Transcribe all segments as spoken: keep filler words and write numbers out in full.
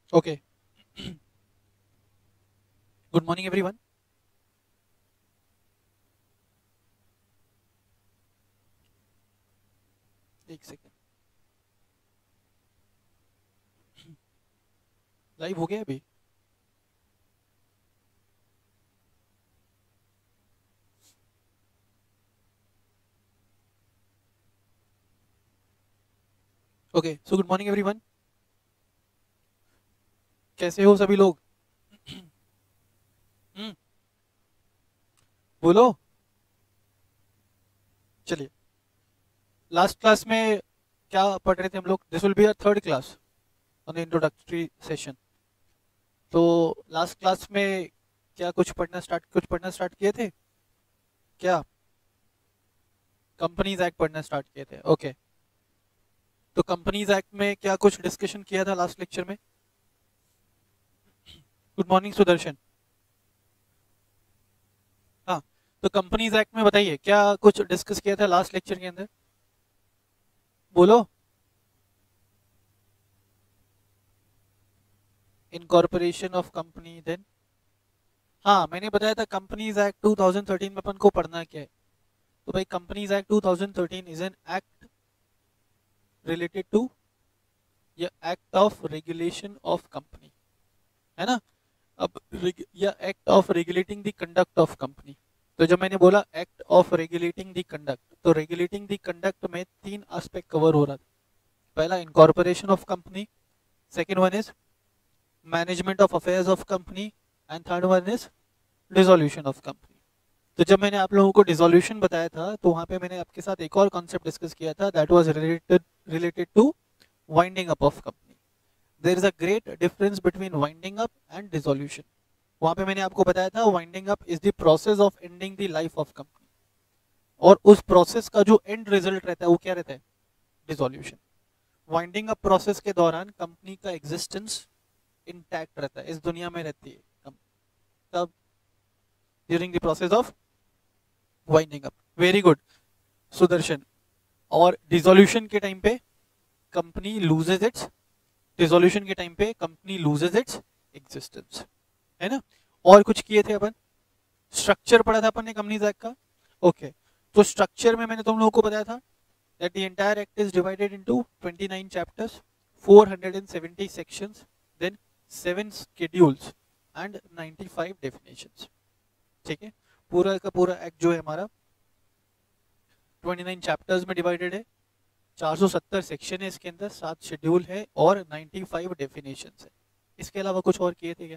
Okay. Good morning, everyone. एक second, live हो गया अभी? Okay, so good morning everyone. कैसे हो सभी लोग? हम्म, बोलो. चलिए, लास्ट क्लास में क्या पढ़ रहे थे हम लोग? This will be a third class on the introductory session. तो लास्ट क्लास में क्या कुछ पढ़ना स्टार्ट कुछ पढ़ना स्टार्ट किए थे क्या? कंपनीज एक्ट पढ़ना स्टार्ट किए थे. Okay okay. तो कंपनीज एक्ट में क्या कुछ डिस्कशन किया था लास्ट लेक्चर में? Good morning Sudarshan. हाँ, तो कंपनीज एक्ट में बताइए क्या कुछ डिस्कस किया था लास्ट लेक्चर के अंदर? बोलो. इनकॉर्पोरेशन ऑफ कंपनी, देन हाँ मैंने बताया था companies act two thousand thirteen में अपन को पढ़ना क्या है. तो भाई companies act two thousand thirteen is an act related to या act of regulation of company, है ना. अब reg- या act of regulating the conduct of company. तो जब मैंने बोला act of regulating the conduct, तो रेगुलेटिंग द कंडक्ट में तीन एस्पेक्ट कवर हो रहा था. पहला incorporation of company, second one is management of affairs of company, and third one is dissolution of company. तो जब मैंने आप लोगों को डिसोल्यूशन बताया था तो वहां पे मैंने आपके साथ एक और कॉन्सेप्ट डिस्कस किया था, that was related related to winding up of company. There is a great difference between winding up and dissolution. वहां पे मैंने आपको बताया था winding up is the process of ending the life of company, और उस प्रोसेस का जो एंड रिजल्ट रहता है वो क्या रहता है? डिसोल्यूशन. वाइंडिंग अप प्रोसेस के दौरान कंपनी का एग्जिस्टेंस इंटैक्ट रहता है, इस दुनिया में रहती है. तब during the process of winding up. Very good Sudarshan. और डिसोल्यूशन के टाइम पे कंपनी लूजेज इट्स डिसोल्यूशन के टाइम पे कंपनी लूजेज इट्स एग्जिस्टेंस, है ना. और कुछ किए थे अपन? स्ट्रक्चर पढ़ा था अपन ने कंपनीज एक्ट का. Okay okay. तो स्ट्रक्चर में मैंने तुम लोगों को बताया था that the entire act is divided into twenty-nine chapters, four hundred seventy sections, then seven schedules and ninety-five definitions. ठीक है, पूरा का पूरा एक्ट जो है हमारा उनतीस चैप्टर्स में डिवाइडेड है, चार सौ सत्तर सेक्शन है इसके अंदर, सात शेड्यूल है और पचानवे डेफिनेशंस है. इसके अलावा कुछ और किए थे क्या?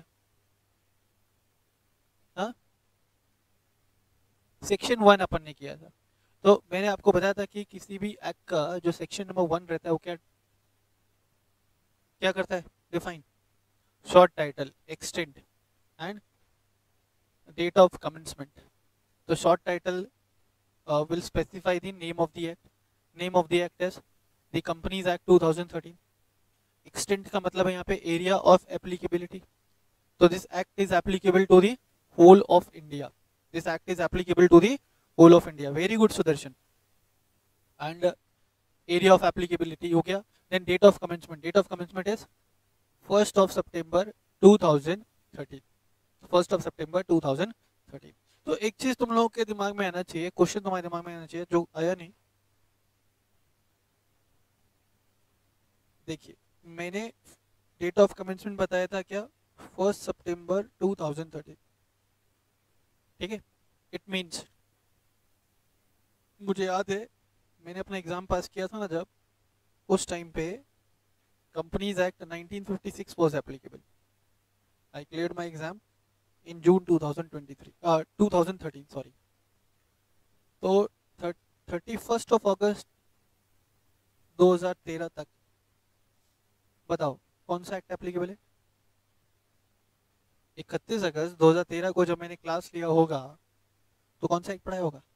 हाँ, सेक्शन वन अपन ने किया था. तो मैंने आपको बताया था कि किसी भी एक्ट का जो सेक्शन नंबर वन रहता है वो क्या क्या करता है? Define short title, extent and date of commencement. तो short title will specify the name of the act. Name of the act is the companies act two thousand thirteen. Extent का मतलब है यहाँ पे एरिया ऑफ एप्लीकेबिलिटी. तो this act is applicable to the whole of India. This act is applicable to the whole of India. Very good Sudarshan. And area of applicability हो गया. Then date of commencement. Date of commencement is first of September two thousand thirteen. First of September two thousand thirteen. तो एक चीज तुम लोगों के दिमाग में आना चाहिए, क्वेश्चन तुम्हारे दिमाग में आना चाहिए जो आया नहीं. देखिए, मैंने डेट ऑफ कमेंसमेंट बताया था क्या? First September two thousand thirteen. ठीक है, इट मींस, मुझे याद है मैंने अपना एग्जाम पास किया था ना जब, उस टाइम पे companies act nineteen fifty six was applicable. I cleared my exam in June two thousand twenty three, two thousand thirteen sorry. तो थर्टी फर्स्ट ऑफ अगस्त दो हज़ार तेरह तक बताओ कौन सा एक्ट एप्लीकेबल है? इकतीस अगस्त दो हज़ार तेरह को जब मैंने क्लास लिया होगा तो कौन सा एक्ट पढ़ाया होगा?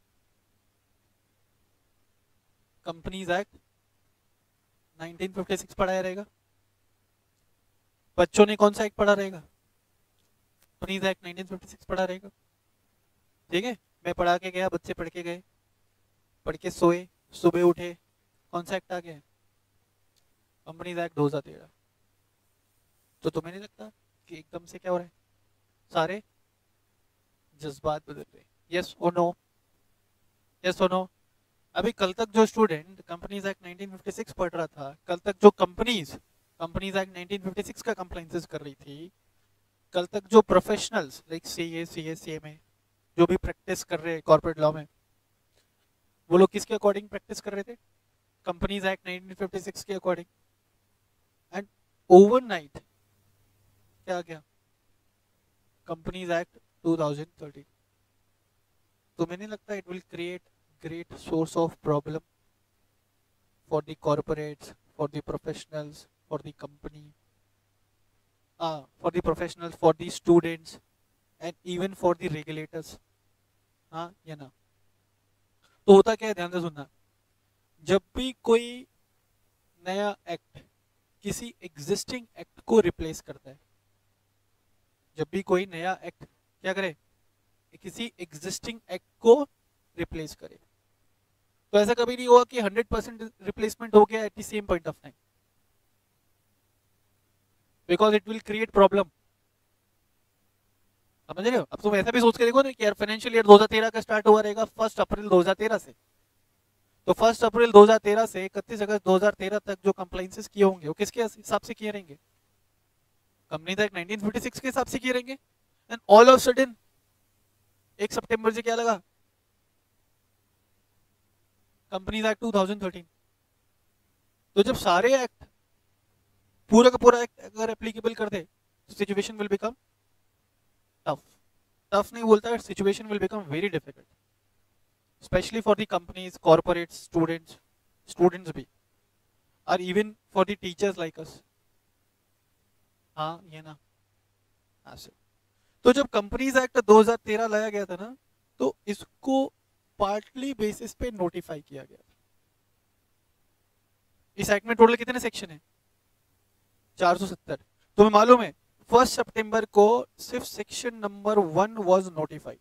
Companies act nineteen fifty six पढ़ाया रहेगा. बच्चों ने कौन सा एक्ट पढ़ा रहेगा? Companies act nineteen fifty six पढ़ा रहेगा. ठीक है, मैं पढ़ा के गया, बच्चे पढ़ के गए, पढ़ के सोए, सुबह उठे, कौन सा एक्ट आ गया? कंपनीज एक्ट दो हज़ार तेरह. तो तुम्हें नहीं लगता कि एकदम से क्या हो रहा है, सारे जज्बात बदल रहे हैं? यस और नो, यस और नो। अभी कल तक जो student companies act nineteen fifty six पढ़ रहा था, कल तक जो companies companies act nineteen fifty six का कंप्लाइंसेस कर रही थी, कल तक जो professionals like CA CA CMA जो भी प्रैक्टिस कर रहे हैं कॉर्पोरेट लॉ में, वो लोग किसके अकॉर्डिंग प्रैक्टिस कर रहे थे? Companies act nineteen fifty six के अकॉर्डिंग। एंड ओवरनाइट क्या आ गया? Companies act two thousand thirteen. तुम्हें नहीं लगता it will create great source of problem for the corporates, for the professionals, for the company, for the professionals, for the students and even for the regulators? हाँ या ना? तो होता क्या है, ध्यान से सुनना। जब भी कोई नया एक्ट किसी एग्जिस्टिंग एक्ट को रिप्लेस करता है, जब भी कोई नया एक्ट क्या करे, किसी एग्जिस्टिंग एक्ट को रिप्लेस करे, तो ऐसा कभी नहीं हुआ कि हंड्रेड परसेंट रिप्लेसमेंट हो गया at the same point of time, because it will create problem. समझ रहे हो? अब तुम ऐसा भी सोच के देखो ना कि यार फाइनेंशियल ईयर दो हज़ार तेरह का स्टार्ट हुआ रहेगा फर्स्ट अप्रैल दो हज़ार तेरह से, तो फर्स्ट अप्रैल दो हज़ार तेरह से इकतीस अगस्त दो हज़ार तेरह तक जो कंप्लाइंसेस किए होंगे वो किसके हिसाब से किए रहेंगे? Company act nineteen fifty six के हिसाब से किए रहेंगे। एंड ऑल ऑफ सडन एक सितंबर से क्या लगा? Companies act two thousand thirteen. तो जब सारे एक्ट पूरा का पूरा एक्ट अगर एप्लीकेबल कर दे तो situation will become tough. Tough नहीं बोलता है, situation will become very difficult, specially for the companies, corporates, students, students भी, और even for the teachers like us. हाँ ये ना? हाँ सर। तो जब कंपनीज एक्ट दो हज़ार तेरह लाया गया था ना, तो इसको पार्टली बेसिस पे नोटिफाई किया गया। इस एक्ट में टोटल कितने सेक्शन है? चार सौ सत्तर। तुम्हें मालूम है फर्स्ट सितंबर को सिर्फ section number one was notified,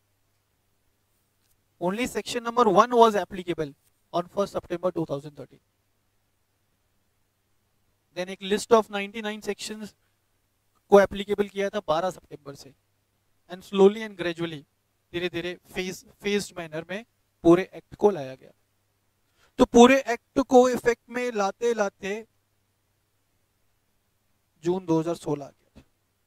only section number one was applicable on first September two thousand thirteen. Then एक लिस्ट ऑफ निन्यानवे सेक्शंस को एप्लीकेबल किया था बारह सितंबर से, एंड स्लोली एंड ग्रेजुअली धीरे धीरे फेज फेज्ड मैनर में पूरे एक्ट को लाया गया। तो पूरे एक्ट को इफेक्ट में लाते लाते जून दो हज़ार सोलह आ गया।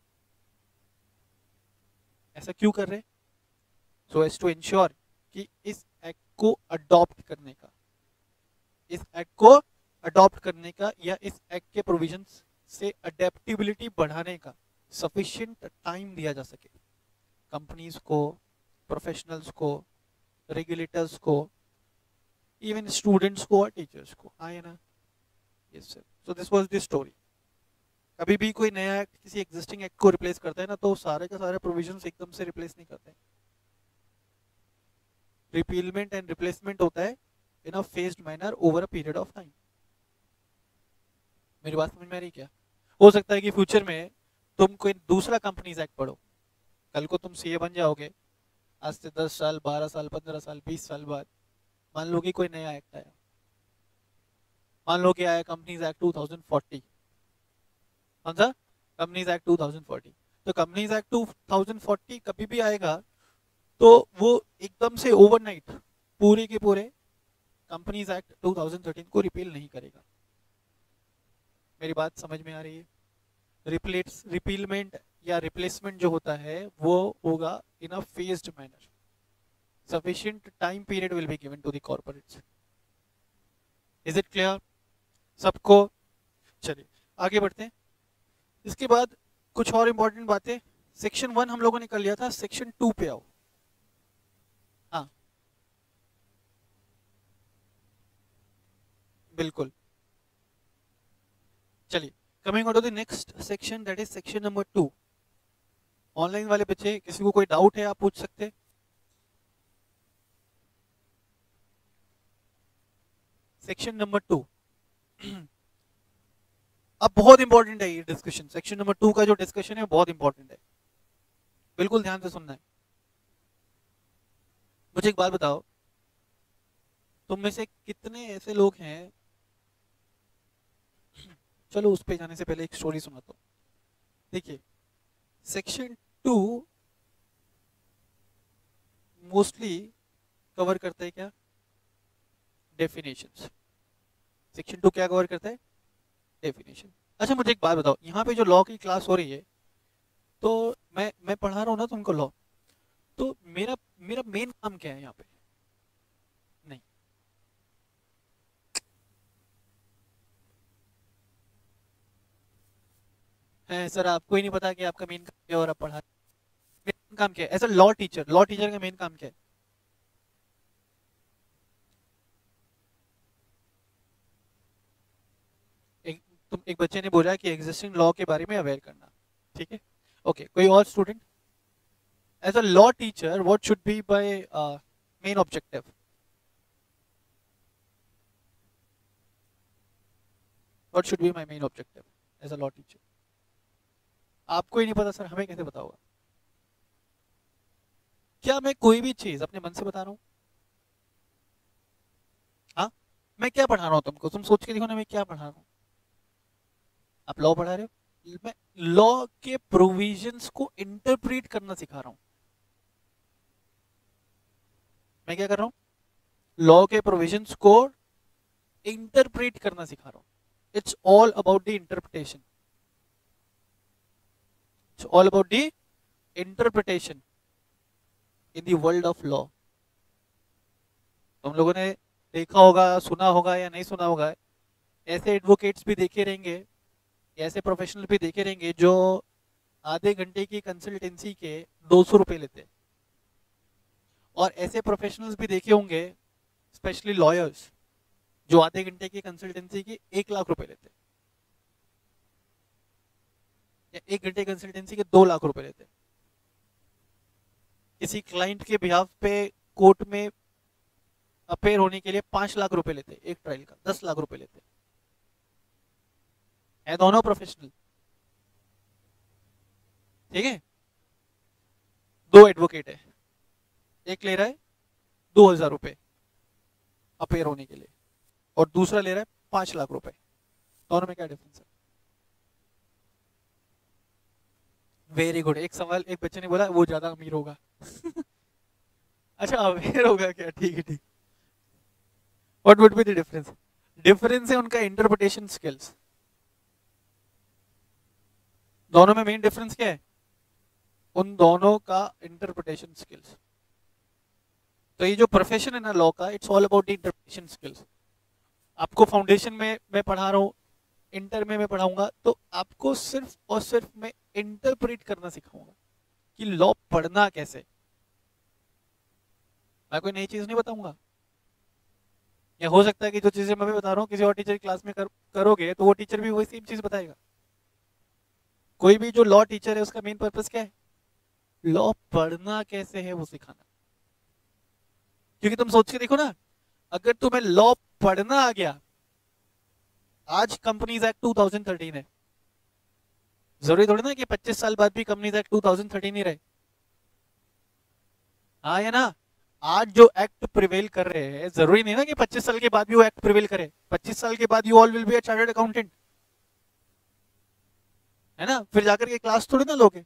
ऐसा क्यों कर रहे? सो एज टू इंश्योर कि इस एक्ट को अडॉप्ट करने का, इस एक्ट को अडॉप्ट करने का या इस एक्ट के प्रोविजंस से अडेप्टिबिलिटी बढ़ाने का सफिशिएंट टाइम दिया जा सके कंपनीज को, प्रोफेशनल्स को, रेगुलेटर्स को, इवन स्टूडेंट्स को और टीचर्स को। आए ना? Yes sir. So this was the story. कभी भी कोई नया एक्ट किसी एग्जिस्टिंग एक्ट को रिप्लेस करता है ना, तो सारे का सारे प्रोविजंस एकदम से रिप्लेस नहीं करते। रिपीलमेंट एंड रिप्लेसमेंट होता है in a phased manner over a period of time. मेरी बात समझ में आ रही क्या? हो सकता है कि फ्यूचर में तुम कोई दूसरा कंपनीज एक्ट पढ़ो, कल को तुम सीए बन जाओगे, आज से दस साल, बारह साल, पंद्रह साल, बीस साल बाद मान लो कि कोई नया एक्ट आया, मान लो कि आया companies act two thousand forty. कौन सा? Companies act two thousand forty. तो companies act two thousand forty कभी भी आएगा तो वो एकदम से ओवरनाइट पूरे के पूरे companies act two thousand thirteen को रिपील नहीं करेगा। मेरी बात समझ में आ रही है? रिप्लेस रिपीलमेंट या रिप्लेसमेंट जो होता है वो होगा in a phased manner, sufficient time period will be given to the corporates. Is it clear सबको? चलिए आगे बढ़ते हैं। इसके बाद कुछ और इंपॉर्टेंट बातें। सेक्शन वन हम लोगों ने कर लिया था, सेक्शन टू पे आओ। हाँ बिल्कुल। चलिए coming on to the next section, that is section number two. Online वाले बच्चे किसी को कोई डाउट है आप पूछ सकते हैं। सेक्शन नंबर टू अब बहुत इंपॉर्टेंट है ये डिस्कशन। सेक्शन नंबर टू का जो डिस्कशन है बहुत इंपॉर्टेंट है, बिल्कुल ध्यान से सुनना है। मुझे एक बात बताओ, तुम में से कितने ऐसे लोग हैं, चलो उस पे जाने से पहले एक स्टोरी सुनाता हूं। देखिए सेक्शन टू मोस्टली कवर करता है क्या, डेफिनेशंस। सेक्शन टू क्या कवर करता है, डेफिनेशन। अच्छा मुझे एक बात बताओ, यहाँ पे जो लॉ की क्लास हो रही है, तो मैं मैं पढ़ा रहा हूँ ना तुमको लॉ, तो मेरा मेरा मेन काम क्या है यहाँ पे? नहीं, है सर आपको ही नहीं पता कि आपका मेन काम क्या है और आप पढ़ा, मेन काम क्या है as a law teacher? Law teacher का मेन काम क्या है? एक तुम एक बच्चे ने बोला कि एग्जिस्टिंग लॉ के बारे में अवेयर करना, ठीक है, ओके। कोई और student? As a law teacher what should be my main objective? What should be my main objective as a law teacher? आपको ही नहीं पता सर, हमें कैसे पता होगा? क्या मैं कोई भी चीज अपने मन से बता रहा हूँ? हाँ, मैं क्या पढ़ा रहा हूँ तुमको, तुम सोच के देखो ना मैं क्या पढ़ा रहा हूँ। आप लॉ पढ़ा रहे हो, मैं लॉ के प्रोविजंस को इंटरप्रेट करना सिखा रहा हूँ। मैं क्या कर रहा हूँ, लॉ के प्रोविजंस को इंटरप्रेट करना सिखा रहा हूँ। It's all about the interpretation, it's all about the interpretation in the world of law. तुम लोगों ने देखा होगा, सुना होगा या नहीं सुना होगा, ऐसे एडवोकेट्स भी देखे रहेंगे, ऐसे प्रोफेशनल भी देखे रहेंगे जो आधे घंटे की कंसल्टेंसी के दो सौ रुपए लेते हैं, और ऐसे प्रोफेशनल्स भी देखे होंगे स्पेशली लॉयर्स जो आधे घंटे की कंसल्टेंसी की एक लाख रुपए लेते हैं, या एक घंटे कंसल्टेंसी के दो लाख रुपए लेते हैं। किसी क्लाइंट के बिहाफ पे कोर्ट में अपेयर होने के लिए पांच लाख रुपए लेते हैं, एक ट्रायल का दस लाख रुपए लेते हैं, दोनों प्रोफेशनल, ठीक है। दो एडवोकेट है, एक ले रहा है दो हजार रुपए अपेयर होने के लिए और दूसरा ले रहा है पांच लाख रुपए, दोनों में क्या डिफरेंस है? वेरी गुड, एक सवाल एक बच्चे ने बोला वो ज्यादा अमीर होगा अच्छा अमीर होगा क्या, ठीक है ठीक। What would be the difference? Difference है उनका इंटरप्रिटेशन स्किल्स। दोनों में मेन डिफरेंस क्या है? उन दोनों का इंटरप्रिटेशन स्किल्स। तो ये जो प्रोफेशन है ना लॉ का, it's all about the interpretation skills. आपको फाउंडेशन में मैं पढ़ा रहा हूँ, इंटर में मैं पढ़ाऊंगा, तो आपको सिर्फ और सिर्फ मैं इंटरप्रेट करना सिखाऊंगा कि लॉ पढ़ना कैसे। मैं कोई नई चीज नहीं बताऊंगा, या हो सकता है कि जो चीजें मैं बता रहा हूँ किसी और टीचर की क्लास में कर, करोगे तो वो टीचर भी वही सेम चीज बताएगा। कोई भी जो लॉ टीचर है उसका मेन पर्पस क्या है? लॉ पढ़ना कैसे है वो सिखाना। क्योंकि तुम सोच के देखो ना, अगर तुम्हें लॉ पढ़ना आ गया, आज companies act two thousand thirteen है, जरूरी थोड़ी ना कि पच्चीस साल बाद भी companies act two thousand thirteen ही रहे, हाँ या ना? आज जो एक्ट प्रिवेल कर रहे हैं जरूरी नहीं ना कि पच्चीस साल के बाद भी वो एक्ट प्रिवेल करे। पच्चीस साल के बाद you all will be a chartered accountant, है ना? फिर जाकर के क्लास थोड़ी ना लोगे।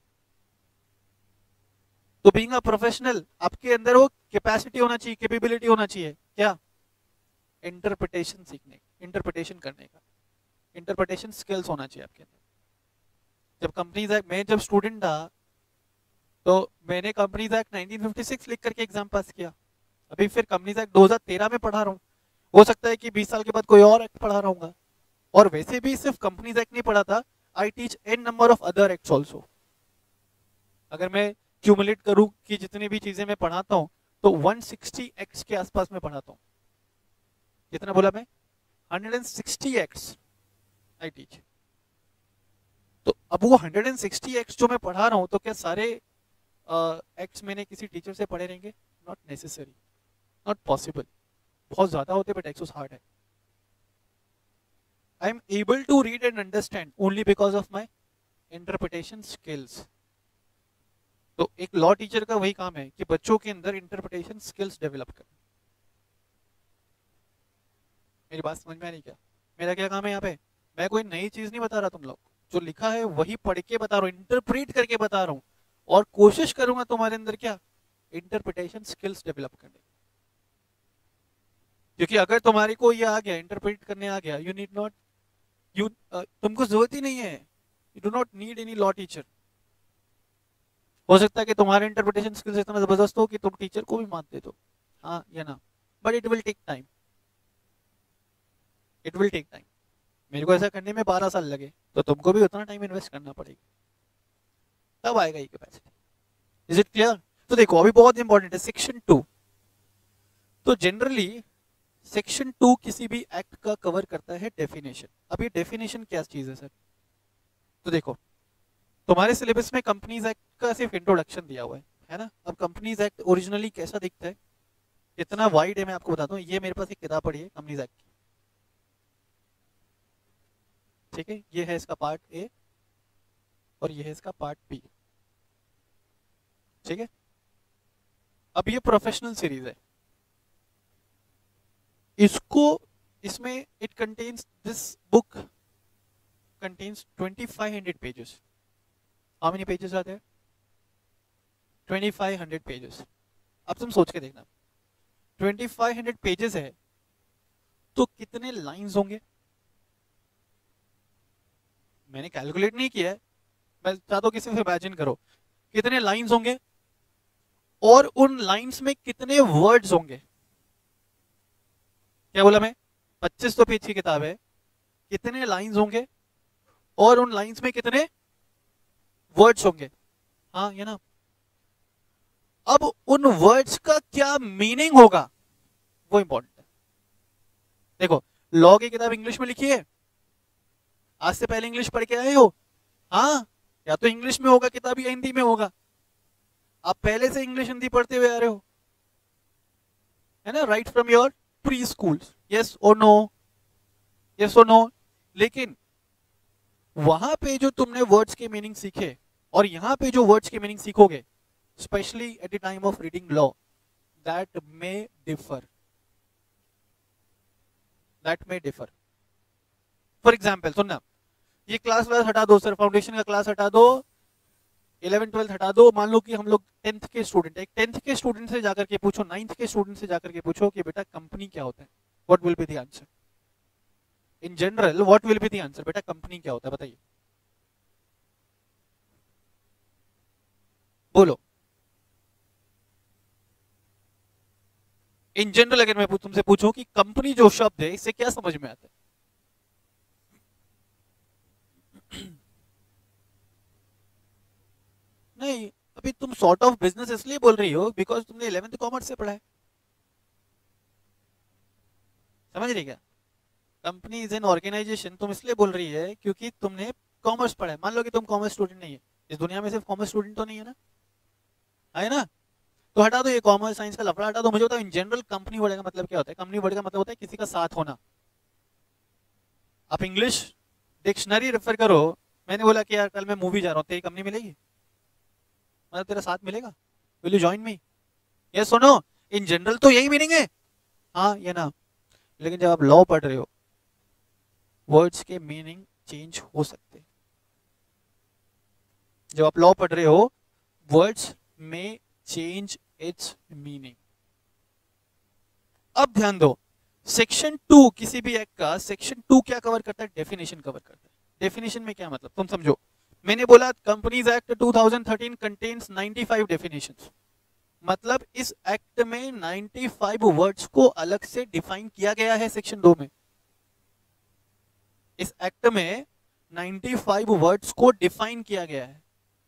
तो बीइंग अ प्रोफेशनल आपके अंदर वो कैपेसिटी होना चाहिए, कैपेबिलिटी होना चाहिए, क्या? इंटरप्रिटेशन सीखने, इंटरप्रिटेशन करने का, इंटरप्रिटेशन स्किल्स होना चाहिए आपके अंदर। जब कंपनीज एक्ट, मैं जब स्टूडेंट था तो मैंने companies act nineteen fifty six लिख करके एग्जाम पास किया। अभी फिर कंपनीज एक्ट दो हज़ार तेरह में पढ़ा रहा हूँ, हो सकता है कि बीस साल के बाद कोई और एक्ट पढ़ा रहा हूँ। और वैसे भी सिर्फ कंपनीज एक्ट नहीं पढ़ा था, I teach an number of other acts also. अगर मैं क्यूमुलेट करूं कि जितनी भी चीजें मैं पढ़ाता हूं तो एक सौ साठ एक्ट्स के आसपास मैं पढ़ाता हूं। कितना बोला मैं? एक सौ साठ एक्ट्स आई टीच। तो अब वो एक सौ साठ एक्ट्स जो मैं पढ़ा रहा हूं, तो क्या सारे एक्ट्स uh, मैंने किसी टीचर से पढ़े रहेंगे? Not necessary, not possible. बहुत ज्यादा होते बट एक्सेस हार्ड है। I am able to read and understand only because of my interpretation skills. तो एक लॉ टीचर का वही काम है कि बच्चों के अंदर इंटरप्रिटेशन स्किल्स डेवलप करना। मेरी बात समझ में आ रही क्या? मेरा क्या काम है यहाँ पे? मैं कोई नई चीज नहीं बता रहा तुम लोग, जो लिखा है वही पढ़ के बता रहा हूँ, इंटरप्रेट करके बता रहा हूँ, और कोशिश करूंगा तुम्हारे अंदर क्या, इंटरप्रिटेशन स्किल्स डेवलप करने। क्योंकि अगर तुम्हारे को ये आ गया, इंटरप्रेट करने आ गया, यू नीड नॉट यू तुमको जरूरत ही नहीं है, you do not need any law teacher. हो सकता है कि तुम्हारे इंटरप्रिटेशन स्किल्स इतना जबरदस्त हो कि तुम टीचर को भी मानते दो, हाँ या ना, but it will take time, it will take time. मेरे को ऐसा करने में बारह साल लगे, तो तुमको भी उतना टाइम इन्वेस्ट करना पड़ेगा, तब आएगा ये कैपेसिटी। Is it clear? तो देखो अभी बहुत इंपॉर्टेंट है सेक्शन टू। तो जनरली सेक्शन टू किसी भी एक्ट का कवर करता है डेफिनेशन। अब ये डेफिनेशन क्या चीज है सर? तो देखो तुम्हारे सिलेबस में कंपनीज एक्ट का सिर्फ इंट्रोडक्शन दिया हुआ है, है ना। अब कंपनीज एक्ट ओरिजिनली कैसा दिखता है, कितना वाइड है, मैं आपको बताता हूँ। ये मेरे पास एक किताब पड़ी है कंपनीज एक्ट की, ठीक है। ये है इसका पार्ट ए और ये है इसका पार्ट बी, ठीक है। अब ये प्रोफेशनल सीरीज है, इसको इसमें it contains this book contains twenty-five hundred pages. How many pages आते हैं? twenty-five hundred pages. अब तुम सोच के देखना, twenty-five hundred पेजेस है तो कितने लाइंस होंगे? मैंने कैलकुलेट नहीं किया है, मैं चाहता हूं किसी से इमेजिन करो कितने लाइंस होंगे और उन लाइंस में कितने वर्ड्स होंगे। क्या बोला मैं? पच्चीस सौ पेज की किताब है, कितने लाइंस होंगे और उन लाइंस में कितने वर्ड्स होंगे, हाँ या ना। अब उन वर्ड्स का क्या मीनिंग होगा वो इंपॉर्टेंट है। देखो लॉ की किताब इंग्लिश में लिखी है, आज से पहले इंग्लिश पढ़ के आए हो, हाँ, या तो इंग्लिश में होगा किताब या हिंदी में होगा। आप पहले से इंग्लिश हिंदी पढ़ते हुए आ रहे हो, है ना, right from your preschool, yes और नो, यस और नो। लेकिन वहां पे जो तुमने वर्ड्स के मीनिंग सीखे और यहां पे जो वर्ड्स के मीनिंग सीखोगे, specially at the time of reading law, that may differ, that may differ. For example सुनना, ये क्लास क्लास हटा दो सर, फाउंडेशन का क्लास हटा दो, इलेवन ट्वेल्थ हटा दो। मान लो कि हम लोग टेंथ के स्टूडेंट है, टेंथ के स्टूडेंट से जाकर के पूछो, नाइन्थ के स्टूडेंट से जाकर के पूछो कि बेटा कंपनी क्या होता है, what will be the answer? In general what will be the answer? बेटा कंपनी क्या होता है बताइए, बोलो। इन जनरल अगर मैं तुमसे पूछूं कि कंपनी जो शब्द है इससे क्या समझ में आता है? नहीं, अभी तुम सॉर्ट ऑफ बिजनेस इसलिए बोल रही हो बिकॉज तुमने इलेवेंथ कॉमर्स से पढ़ा है, समझ रही क्या? कंपनी इज एन ऑर्गेनाइजेशन तुम इसलिए बोल रही है क्योंकि तुमने कॉमर्स पढ़ा है। मान लो कि तुम कॉमर्स स्टूडेंट नहीं है, इस दुनिया में सिर्फ कॉमर्स स्टूडेंट तो नहीं है ना, है ना। तो हटा दो ये कॉमर्स साइंस का लफड़ा, हटा दो। मुझे बताओ इन जनरल कंपनी वर्ड का मतलब क्या होता है? कंपनी वर्ड का मतलब होता है किसी का साथ होना। आप इंग्लिश डिक्शनरी रेफर करो, मैंने बोला कि यार कल मैं मूवी जा रहा हूँ, तेरी कंपनी मिलेगी, मतलब तेरा साथ मिलेगा, will you join me, yes सुनो। इन जनरल तो यही मीनिंग है, हाँ या ना। लेकिन जब आप लॉ पढ़ रहे हो, वर्ड्स के मीनिंग चेंज हो सकते हैं। जब आप लॉ पढ़ रहे हो, वर्ड्स में चेंज इट्स मीनिंग। अब ध्यान दो, सेक्शन टू किसी भी एक्ट का, सेक्शन टू क्या कवर करता है? डेफिनेशन कवर करता है। डेफिनेशन में क्या मतलब तुम समझो। मैंने बोला companies act two thousand thirteen contains ninety-five definitions, मतलब इस एक्ट में ninety-five वर्ड्स को अलग से डिफाइन किया गया है सेक्शन दो में। इस एक्ट में ninety-five वर्ड्स को डिफाइन किया गया है,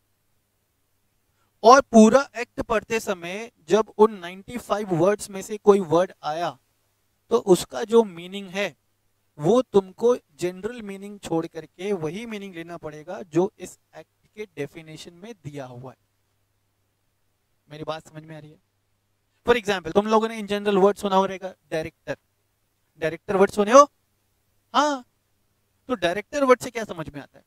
और पूरा एक्ट पढ़ते समय जब उन ninety-five वर्ड्स में से कोई वर्ड आया तो उसका जो मीनिंग है वो तुमको जनरल मीनिंग छोड़ करके वही मीनिंग लेना पड़ेगा जो इस एक्ट के डेफिनेशन में दिया हुआ है। मेरी बात समझ में आ रही है? फॉर एग्जाम्पल तुम लोगों ने इन जनरल वर्ड सुना हो रहेगा, डायरेक्टर, डायरेक्टर वर्ड सुने हो, हाँ। तो डायरेक्टर वर्ड से क्या समझ में आता है?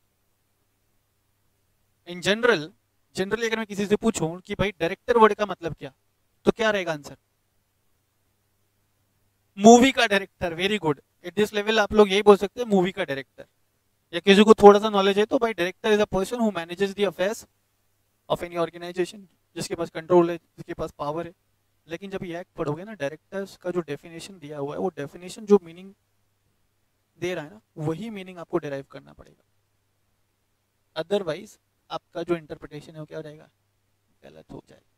इन जनरल, जनरली अगर मैं किसी से पूछूं कि भाई डायरेक्टर वर्ड का मतलब क्या, तो क्या रहेगा आंसर? मूवी का director. Very good, at this level आप लोग यही बोल सकते हैं, मूवी का डायरेक्टर। या किसी को थोड़ा सा नॉलेज है तो भाई director is a person who manages the affairs of any organisation, जिसके पास कंट्रोल है, जिसके पास पावर है। लेकिन जब ये एक्ट पढ़ोगे ना, डायरेक्टर्स का जो डेफिनेशन दिया हुआ है, वो डेफिनेशन जो मीनिंग दे रहा है ना, वही मीनिंग आपको डिराइव करना पड़ेगा। अदरवाइज आपका जो इंटरप्रिटेशन है वो क्या हो जाएगा, गलत हो जाएगा।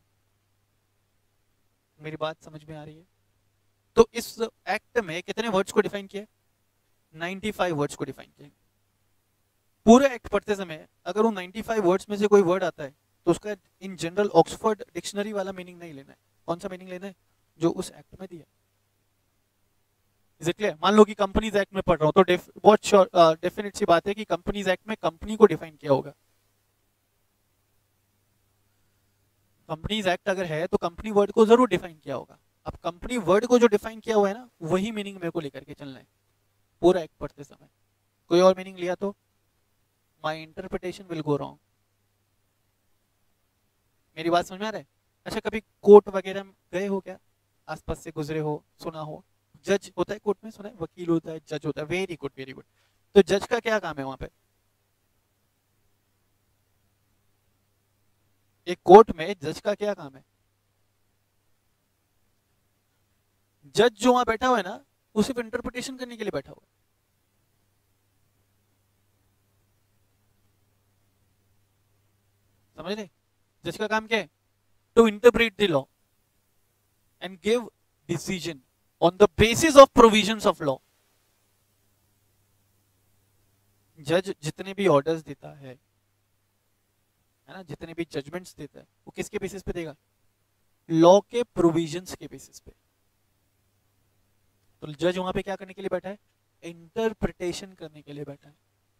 मेरी बात समझ में आ रही है? तो इस एक्ट में कितने वर्ड्स को डिफाइन किया? पचानवे वर्ड्स को डिफाइन किया। पूरे एक्ट पढ़ते समय अगर वो पचानवे वर्ड्स में से कोई वर्ड आता है तो उसका इन जनरल ऑक्सफोर्ड डिक्शनरी वाला मीनिंग नहीं लेना है। कौन सा मीनिंग लेना है? जो उस एक्ट में दिया। Is it clear? मान लो कि कंपनीज एक्ट में पढ़ रहा हूँ तो डेफ, बहुत श्योर डेफिनेट सी बात है कि कंपनीज एक्ट में कंपनी को डिफाइन किया होगा। कंपनीज एक्ट अगर है तो कंपनी वर्ड को जरूर डिफाइन किया होगा। अब कंपनी वर्ड को जो डिफाइन किया हुआ है ना, वही मीनिंग मेरे को लेकर के चलना है पूरा एक्ट पढ़ते समय। कोई और मीनिंग लिया तो my interpretation will go wrong. मेरी बात समझ में आ रहा है? अच्छा, कभी कोर्ट वगैरह में गए हो क्या? आसपास से गुजरे हो, सुना हो? जज होता है कोर्ट में, सुना है? वकील होता है, जज होता है। Very good, very good. तो जज का क्या काम है वहां पे? एक कोर्ट में जज का क्या काम है? जज जो वहां बैठा हुआ है ना, वो सिर्फ इंटरप्रिटेशन करने के लिए बैठा हुआ है। समझ रहे? जज का काम क्या है? To interpret the law and give decision on the basis of provisions of law. जज जितने भी ऑर्डर्स देता है है ना, जितने भी जजमेंट्स देता है, वो किसके बेसिस पे देगा? लॉ के प्रोविजंस के बेसिस पे। तो जज वहां पे क्या करने के लिए बैठा है? इंटरप्रिटेशन करने के लिए बैठा है।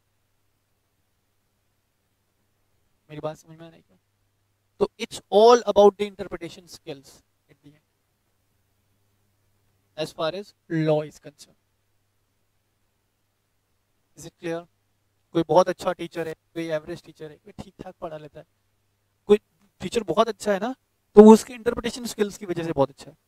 मेरी बात समझ में आ रही है? तो it's all about the interpretation skills at the end, as far as law is concern. Is it clear? कोई बहुत अच्छा टीचर है, कोई एवरेज टीचर है, कोई ठीक ठाक पढ़ा लेता है, कोई टीचर बहुत अच्छा है ना, तो वो उसके इंटरप्रिटेशन स्किल्स की वजह से बहुत अच्छा है।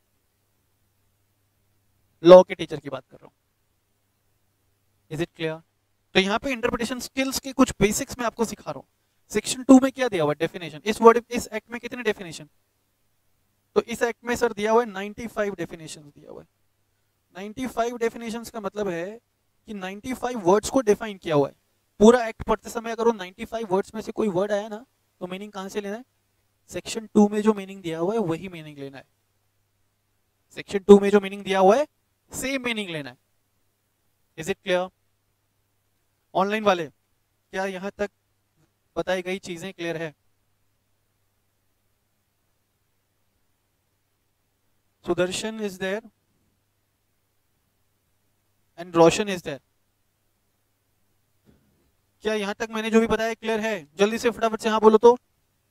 लॉ के टीचर की बात कर रहा हूं। Is it clear? तो यहाँ पे इंटरप्रिटेशन स्किल्स के कुछ बेसिक्स मैं आपको सिखा रहा हूँ। सेक्शन टू में क्या दिया हुआ है? डेफिनेशन। इस वर्ड, इस एक्ट में कितने डेफिनेशन? तो इस एक्ट में सर दिया हुआ है पचानवे डेफिनेशन दिया हुआ है। पचानवे डेफिनेशंस का मतलब है कि पचानवे वर्ड्स को डिफाइन किया हुआ है। पूरा एक्ट पढ़ते समय अगर वो पचानवे वर्ड्स में से कोई वर्ड आया ना, तो मीनिंग कहां से लेना है? सेक्शन टू में जो मीनिंग दिया हुआ है वही मीनिंग लेना है। सेक्शन टू में जो मीनिंग दिया हुआ है सेम मीनिंग लेना है। Is it clear? ऑनलाइन वाले, क्या यहां तक बताई गई चीजें क्लियर है? Sudarshan is there and Roshan is there. क्या यहां तक मैंने जो भी बताया क्लियर है? जल्दी से फटाफट से हाँ बोलो तो।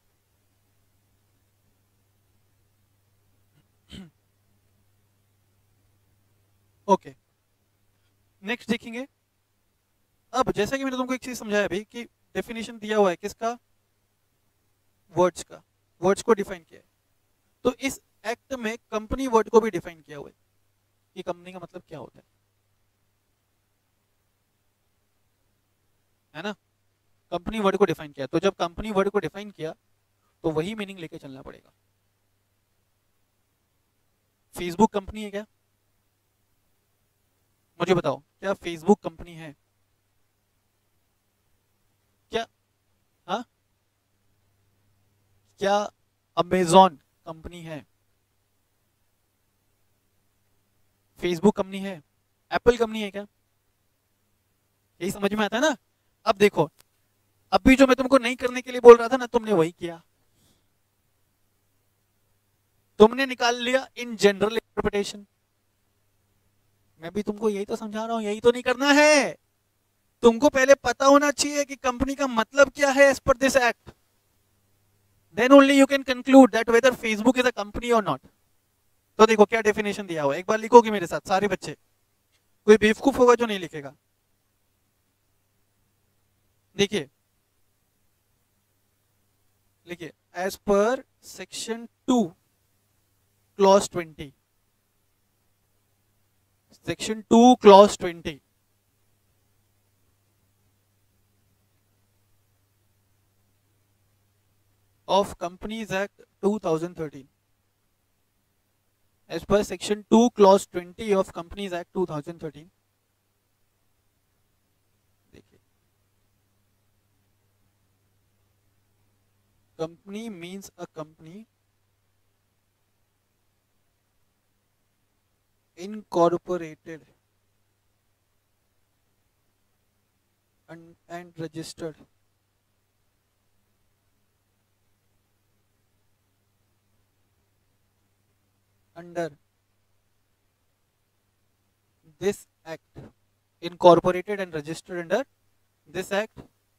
ओके, नेक्स्ट देखेंगे। अब जैसा कि मैंने तुमको एक चीज समझाया अभी कि डेफिनेशन दिया हुआ है किसका? वर्ड्स का। वर्ड्स को डिफाइन किया है। तो इस एक्ट में कंपनी वर्ड को भी डिफाइन किया हुआ है कि कंपनी का मतलब क्या होता है है ना? कंपनी वर्ड को डिफाइन किया, तो जब कंपनी वर्ड को डिफाइन किया तो वही मीनिंग लेके चलना पड़ेगा। फेसबुक कंपनी है क्या? मुझे बताओ, क्या फेसबुक कंपनी है क्या? हाँ? क्या अमेजॉन कंपनी है? फेसबुक कंपनी है? एप्पल कंपनी है क्या? यही समझ में आता है ना? अब देखो, अभी जो मैं तुमको नहीं करने के लिए बोल रहा था ना, तुमने वही किया। तुमने निकाल लिया इन जनरल इंटरप्रिटेशन। मैं भी तुमको यही तो समझा रहा हूं, यही तो नहीं करना है। तुमको पहले पता होना चाहिए कि कंपनी का मतलब क्या है as per this act. Then only you can conclude that whether Facebook is a company और नॉट। तो देखो क्या डेफिनेशन दिया हुआ है, एक बार लिखोगे मेरे साथ सारे बच्चे, कोई बेवकूफ होगा जो नहीं लिखेगा। देखिए, लिखिए, as per section two clause twenty, section two clause twenty, of Companies Act twenty thirteen. As per section two clause twenty of Companies Act twenty thirteen, देखिए, company means a company incorporated and, and registered under this act, incorporated and registered under this act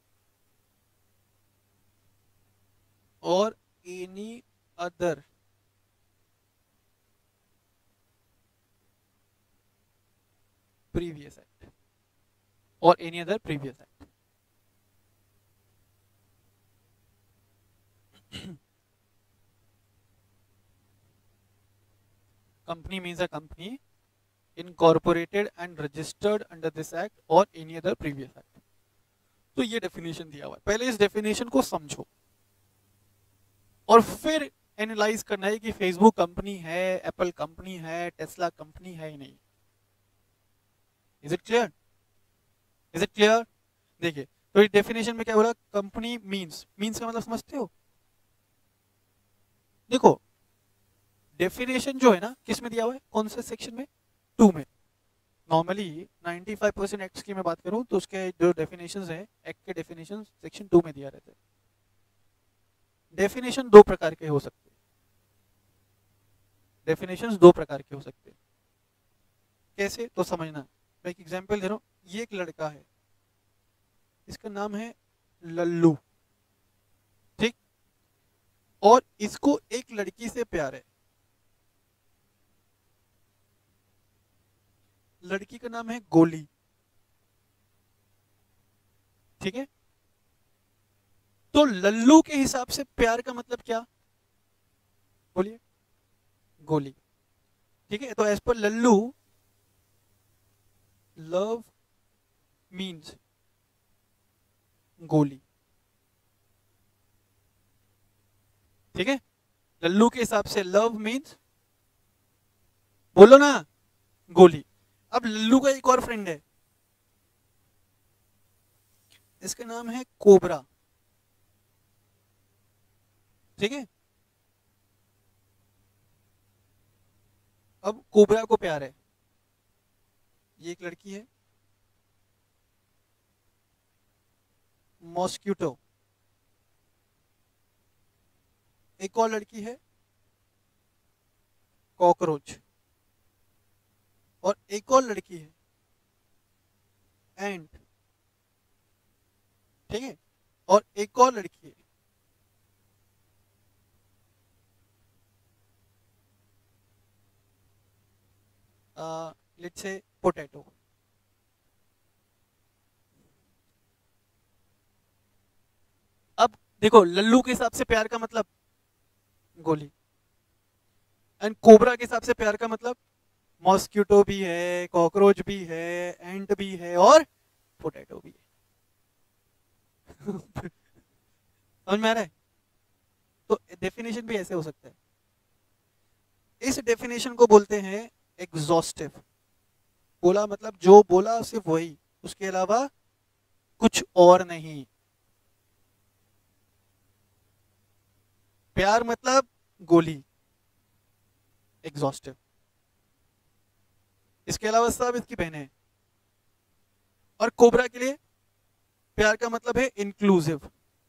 or any other previous act or any other previous act. Company means a company incorporated and registered under this act or any other previous act. तो ये definition दिया हुआ है. पहले इस definition को समझो और फिर एनालाइज करना है कि फेसबुक कंपनी है, एप्पल कंपनी है, टेस्ला कंपनी है ही नहीं. Is it clear? Is it clear? देखिए, तो इस डेफिनेशन में क्या बोला? कंपनी मींस, मींस का मतलब समझते हो? देखो, डेफिनेशन जो है ना, किस में दिया हुआ है? कौन से सेक्शन में? टू में. नॉर्मली पचानवे परसेंट एक्ट्स की मैं बात करूं तो उसके जो डेफिनेशंस हैं, एक्ट के डेफिनेशंस सेक्शन टू में दिया रहता है. डेफिनेशन दो प्रकार के हो सकते हैं. डेफिनेशंस दो प्रकार के हो सकते हैं. कैसे? तो समझना. मैं एक एग्जांपल दे रहा हूं. ये एक लड़का है, इसका नाम है लल्लू, ठीक? और इसको एक लड़की से प्यार है. लड़की का नाम है गोली, ठीक है? तो लल्लू के हिसाब से प्यार का मतलब क्या? बोलिए. गोली, ठीक है? तो as per Lallu, love means गोली, ठीक है? लल्लू के हिसाब से लव मीन्स, बोलो ना, गोली. अब लल्लू का एक और फ्रेंड है, इसका नाम है कोबरा, ठीक है? अब कोबरा को प्यार है. ये एक लड़की है मॉस्क्यूटो, एक और लड़की है कॉकरोच, और एक और लड़की है एंट, ठीक है? और एक और लड़की है लेट्स से पोटैटो. अब देखो, लल्लू के हिसाब से प्यार का मतलब गोली, एंड कोबरा के हिसाब से प्यार का मतलब मॉस्क्यूटो भी है, कॉकरोच भी है, एंट भी है और पोटैटो भी है. समझ में आ रहा है? तो डेफिनेशन भी ऐसे हो सकता है. इस डेफिनेशन को बोलते हैं एग्जॉस्टिव. बोला मतलब जो बोला सिर्फ वही, उसके अलावा कुछ और नहीं. प्यार मतलब गोली, एग्जॉस्टिव. इसके अलावा सब इसकी बहनें हैं. और कोबरा के लिए प्यार का मतलब है inclusive.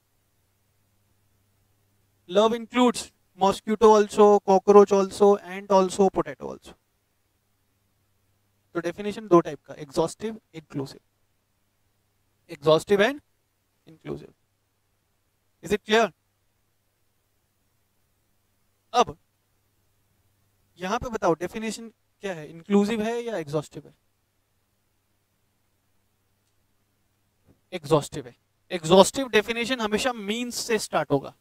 Love includes mosquito also, cockroach also, ant also, potato also. तो डेफिनेशन दो टाइप का, exhaustive, inclusive. Exhaustive and inclusive. Is it clear? अब यहां पे बताओ डेफिनेशन क्या है, इंक्लूसिव है या एग्जॉस्टिव है? एग्जॉस्टिव है. एग्जॉस्टिव डेफिनेशन हमेशा मींस से स्टार्ट होगा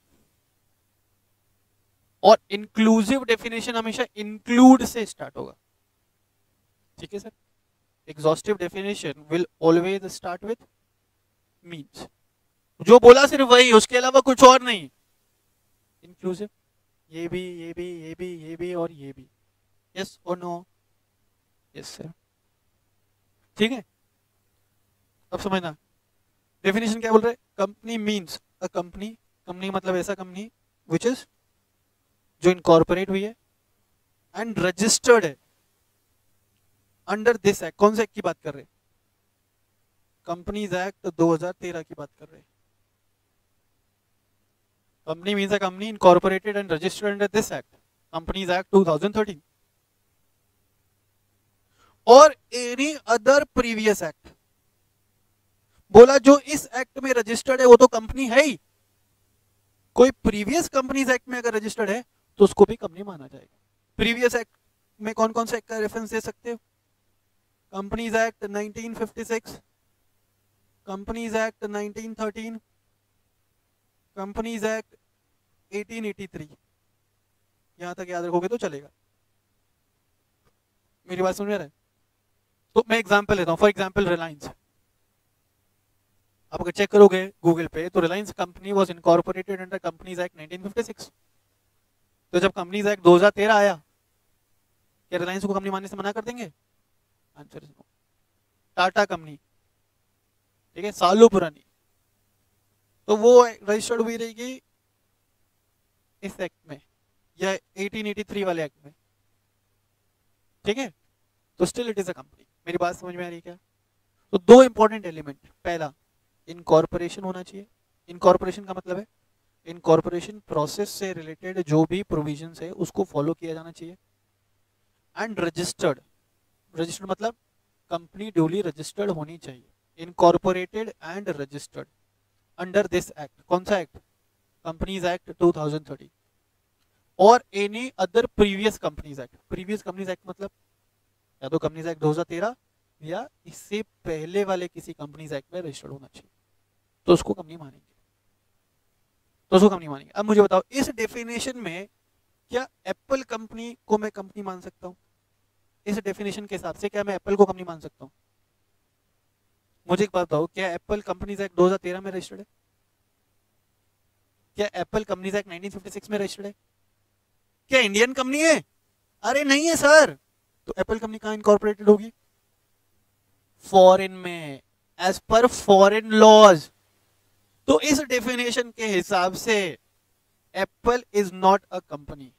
और इंक्लूसिव डेफिनेशन हमेशा इंक्लूड से स्टार्ट होगा. ठीक है sir? Exhaustive definition will always start with means. जो बोला सिर्फ वही, उसके अलावा कुछ और नहीं. इंक्लूसिव? ये भी, ये भी, ये भी, ये भी और ये भी, यस और नो? Yes sir. ठीक है, अब समझना डेफिनेशन क्या बोल रहे हैं। Company means a company, company मतलब ऐसा कंपनी विच इज जो इनकॉर्पोरेट हुई है एंड रजिस्टर्ड है अंडर दिस एक्ट। कौन से एक्ट की बात कर रहे हैं? कंपनीज एक्ट दो हज़ार तेरह की बात कर रहे हैं। Company means a company incorporated and registered under this act, companies act two thousand thirteen, और एनी अदर प्रीवियस एक्ट। बोला जो इस एक्ट में रजिस्टर्ड है वो तो कंपनी है ही, कोई प्रीवियस कंपनीज एक्ट में अगर रजिस्टर्ड है तो उसको भी कंपनी माना जाएगा। प्रीवियस एक्ट में कौन कौन से एक्ट का रेफरेंस दे सकते हो? Companies act nineteen fifty six, companies act nineteen thirteen, companies act eighteen eighty three. यहां तक याद रखोगे तो चलेगा। मेरी बात सुन रहे हैं? तो मैं एग्जांपल लेता हूं। फॉर एग्जांपल रिलायंस, आप अगर चेक करोगे गूगल पे तो Reliance company was incorporated under companies act nineteen fifty six. तो जब कंपनीज एक्ट दो हज़ार तेरह आया, क्या रिलायंस को कंपनी मानने से मना कर देंगे? Answer is no. Tata company, ठीक है, सालों पुरानी, तो वो रजिस्टर्ड हुई रहेगी इस एक्ट में या एटीन एटी थ्री वाले एक्ट में, ठीक है, तो still it is a company. मेरी बात समझ में आ रही है क्या? तो दो इंपॉर्टेंट एलिमेंट, पहला इनकॉर्पोरेशन होना चाहिए। इनकॉर्पोरेशन का मतलब है इनकॉर्पोरेशन प्रोसेस से रिलेटेड जो भी प्रोविजंस है उसको फॉलो किया जाना चाहिए। एंड रजिस्टर्ड, रजिस्टर्ड मतलब कंपनी ड्यूली रजिस्टर्ड होनी चाहिए। Incorporated and registered under this act. कौन सा act? Companies act two thousand thirteen और any other previous companies act. Previous companies act मतलब या तो कंपनीज एक्ट दो हज़ार तेरह या इससे पहले वाले किसी कंपनीज एक्ट में रजिस्टर्ड होना चाहिए, तो उसको कंपनी मानेंगे, तो उसको कंपनी मानेंगे। अब मुझे बताओ, इस डेफिनेशन में क्या एप्पल कंपनी को मैं कंपनी मान सकता हूं? इस डेफिनेशन के हिसाब से क्या मैं एप्पल को कंपनी मान सकता हूं? मुझे एक बात बताओ, क्या एप्पल कंपनीज एक्ट दो हज़ार तेरह में रजिस्टर्ड है? क्या Apple companies act nineteen fifty six में रजिस्टर्ड है? क्या इंडियन कंपनी है? अरे नहीं है सर। तो एप्पल कंपनी कहां इनकॉर्पोरेटेड होगी? फॉरेन में, एज पर फॉरेन लॉज। तो इस डेफिनेशन के हिसाब से Apple is not a company.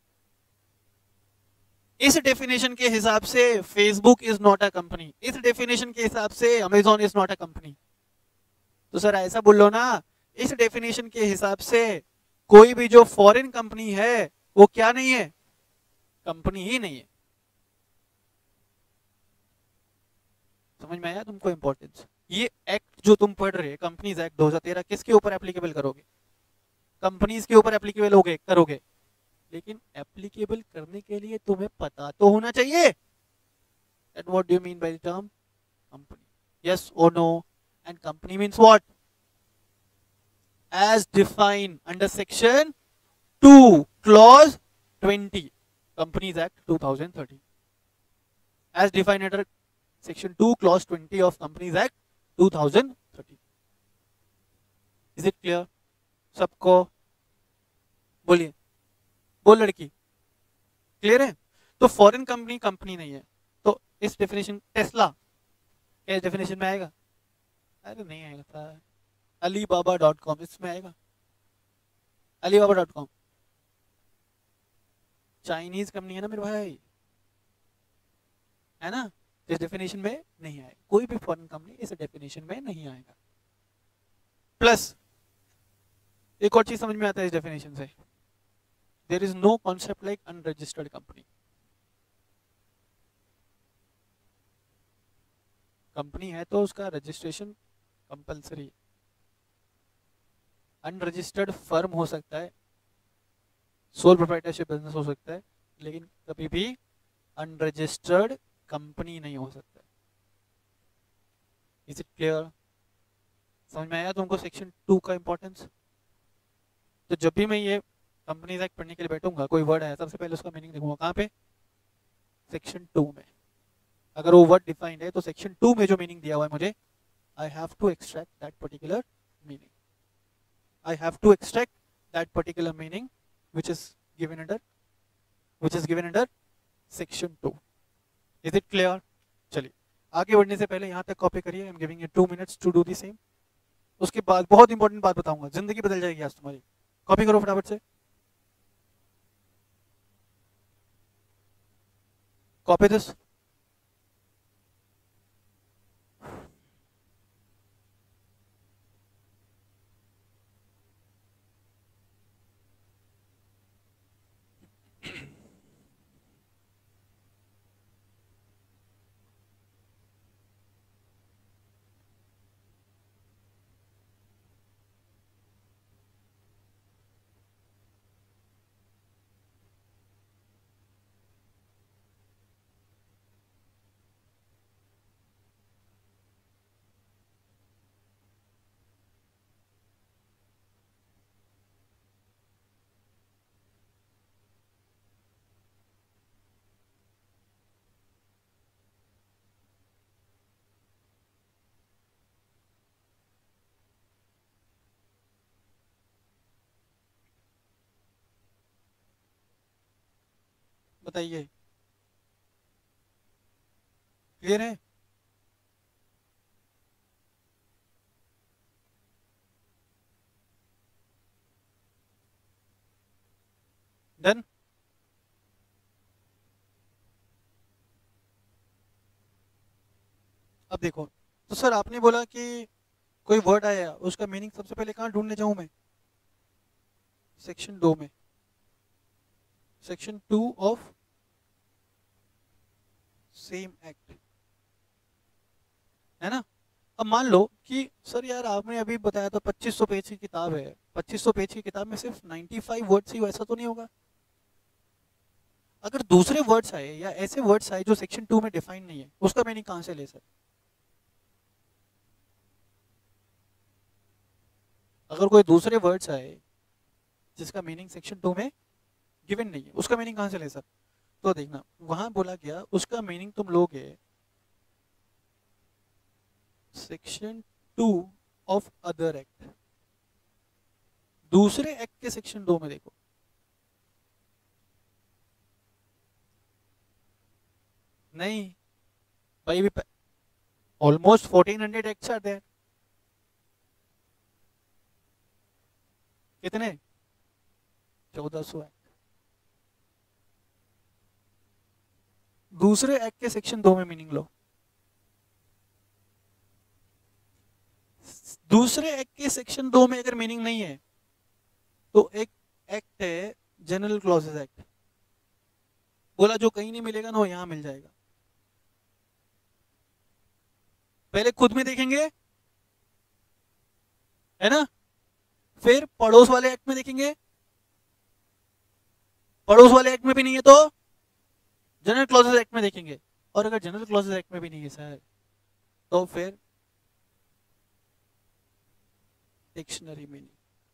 इस डेफिनेशन के हिसाब से Facebook is not a company. इस डेफिनेशन के हिसाब से Amazon is not a company. तो सर ऐसा बोलो ना, इस डेफिनेशन के हिसाब से कोई भी जो फॉरेन कंपनी है वो क्या नहीं है? कंपनी ही नहीं है। समझ में आया तुमको इंपॉर्टेंस? ये एक्ट जो तुम पढ़ रहे हैं कंपनीज एक्ट दो हज़ार तेरह, किसके ऊपर एप्लीकेबल करोगे? कंपनीज के ऊपर एप्लीकेबल होगे करोगे, लेकिन एप्लीकेबल करने के लिए तुम्हें पता तो होना चाहिए that what do you mean by the term company, yes or no? And company means what? As defined under section two clause twenty Companies Act two thousand thirteen, as defined under section two clause twenty of Companies Act two thousand thirteen. Is it clear सबको? बोलिए, बोल लड़की, clear है? तो foreign company company नहीं है, तो इस डेफिनेशन टेस्ला इस डेफिनेशन में आएगा? अरे नहीं आएगा सर। अलीबाबा डॉट कॉम इसमें आएगा? Alibaba dot com Chinese company है ना मेरे भाई, है ना? इस डेफिनेशन में नहीं आएगा, कोई भी फॉरेन कंपनी इस डेफिनेशन में नहीं आएगा। प्लस एक और चीज समझ में आता है इस डेफिनेशन से, there is no concept like unregistered company. Company है तो उसका रजिस्ट्रेशन कंपलसरी है। अनरजिस्टर्ड फर्म हो सकता है, सोल प्रोप्राइटरशिप बिजनेस हो सकता है, लेकिन कभी भी अनरजिस्टर्ड कंपनी नहीं हो सकता। Is it clear? समझ में आया तुमको सेक्शन टू का इंपॉर्टेंस? तो जब भी मैं ये कंपनीज एक्ट पढ़ने के लिए बैठूंगा, कोई वर्ड है सबसे पहले उसका मीनिंग देखूंगा कहाँ पे? सेक्शन टू में। अगर वो वर्ड डिफाइंड है तो सेक्शन टू में जो मीनिंग दिया हुआ है मुझे, I have to extract that particular meaning. I have to extract that particular meaning which is given under which is given under section two. Is it clear? चलिए आगे बढ़ने से पहले यहाँ तक कॉपी करिए. I am giving you two minutes to do the same. उसके बाद बहुत इंपॉर्टेंट बात बताऊंगा, जिंदगी बदल जाएगी आज तुम्हारी. कॉपी करो फटाफट से. Copy this. बताइए क्लियर है? डन. अब देखो तो सर आपने बोला कि कोई वर्ड आया उसका मीनिंग सबसे पहले कहाँ ढूंढने जाऊं मैं? सेक्शन दो में. Section two of same act है ना. अब मान लो कि सर यार आपने अभी बताया था पच्चीस सौ पेज की किताब है. पच्चीस सौ पेज की किताब में सिर्फ पचानवे वर्ड्स ही, वैसा तो नहीं होगा. अगर दूसरे वर्ड्स आए या ऐसे वर्ड्स आए जो सेक्शन टू में डिफाइन नहीं है, उसका मीनिंग कहां से ले सर? अगर कोई दूसरे वर्ड्स आए जिसका मीनिंग सेक्शन टू में गिवन नहीं है, उसका मीनिंग कहां से ले सर? तो देखना वहां बोला गया उसका मीनिंग तुम लोगे section two of other act. दूसरे एक्ट के सेक्शन दो में देखो. नहीं भाई, भी almost fourteen hundred acts are there. कितने? चौदह सौ एक्ट. दूसरे एक्ट के सेक्शन दो में मीनिंग लो. दूसरे एक्ट के सेक्शन दो में अगर मीनिंग नहीं है तो एक एक्ट है जनरल क्लॉजेस एक्ट. बोला जो कहीं नहीं मिलेगा ना वो यहां मिल जाएगा. पहले खुद में देखेंगे है ना, फिर पड़ोस वाले एक्ट में देखेंगे. पड़ोस वाले एक्ट में भी नहीं है तो जनरल क्लॉजेस एक्ट में देखेंगे. और अगर जनरल क्लॉजेस एक्ट में भी नहीं है सर तो फिर डिक्शनरी मीनिंग.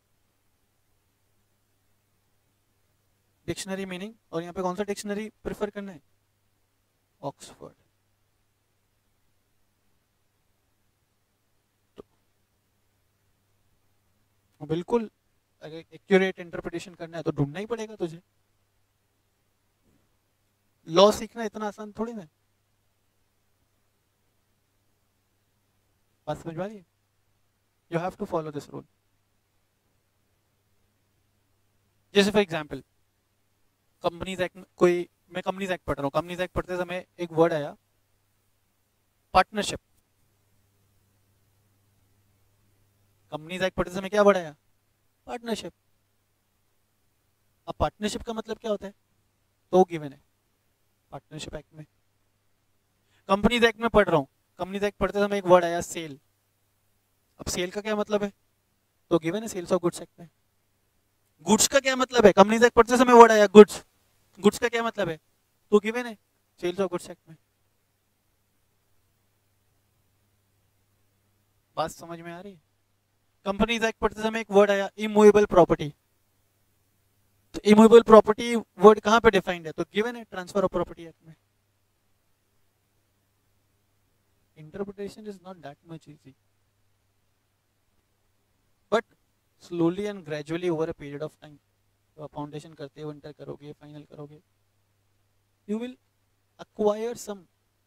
Dictionary meaning. और यहां पे कौन सा डिक्शनरी प्रेफर करना है? ऑक्सफोर्ड. तो बिल्कुल अगर एक्यूरेट इंटरप्रिटेशन करना है तो ढूंढना ही पड़ेगा तुझे. लॉ सीखना इतना आसान थोड़ी ना. बात समझ में आ रही है? You have to follow this rule. जैसे फॉर एग्जांपल कंपनीज एक्ट, कोई मैं कंपनीज एक्ट पढ़ रहा हूँ. कंपनीज एक्ट पढ़ते समय एक वर्ड आया पार्टनरशिप. कंपनीज एक्ट पढ़ते समय क्या वर्ड आया? पार्टनरशिप. अब पार्टनरशिप का मतलब क्या होता है? तो गिवन है पार्टनरशिप एक्ट में. कंपनीज एक्ट में पढ़ रहा हूँ, कंपनीज एक्ट पढ़ते समय एक वर्ड आया सेल. अब सेल का क्या मतलब है? तो गिवन है सेल्स ऑफ गुड्स एक्ट में. गुड्स का क्या मतलब है? कंपनीज एक्ट पढ़ते समय वर्ड आया गुड्स. गुड्स का क्या मतलब है? तो गिवन है सेल्स ऑफ गुड्स एक्ट में. बात समझ में आ रही है? कंपनीज एक्ट पढ़ते समय एक वर्ड आया इमूवेबल प्रॉपर्टी. तो इमूवेबल प्रॉपर्टी वर्ड कहां पे डिफाइंड है? तो गिवन है ट्रांसफर ऑफ प्रॉपर्टी एक्ट में. Interpretation is not that much easy, but slowly and gradually over a period of time तो आप फाउंडेशन करते हो, इंटर करोगे, फाइनल करोगे, you will acquire some